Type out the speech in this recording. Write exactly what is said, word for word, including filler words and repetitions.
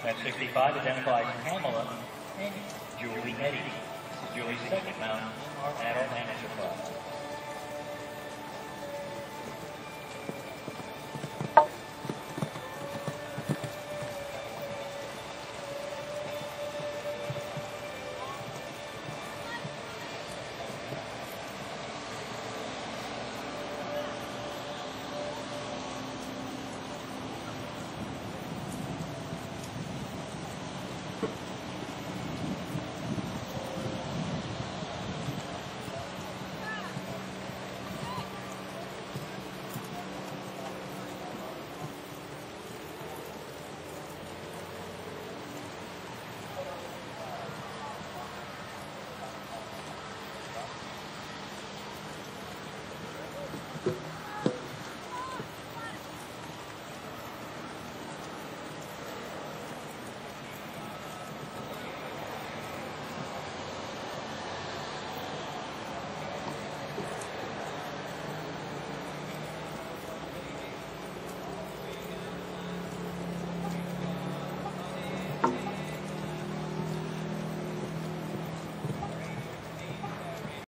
At sixty-five identifies Pamela and Julie Eddy. This is Julie's second mount in our adult amateur class.